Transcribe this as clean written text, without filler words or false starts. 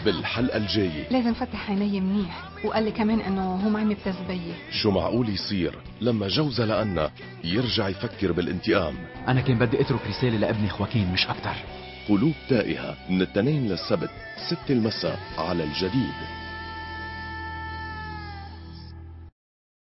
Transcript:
بالحلقة الجاية. لازم فتح عيني منيح، وقال لي كمان انه هو ما عم يبتز بيي. شو معقول يصير لما جوزها لأنا يرجع يفكر بالانتقام؟ انا كان بدي اترك رسالة لابني خواكين مش اكتر. قلوب تائهة من الاثنين للسبت 6 المساء على الجديد.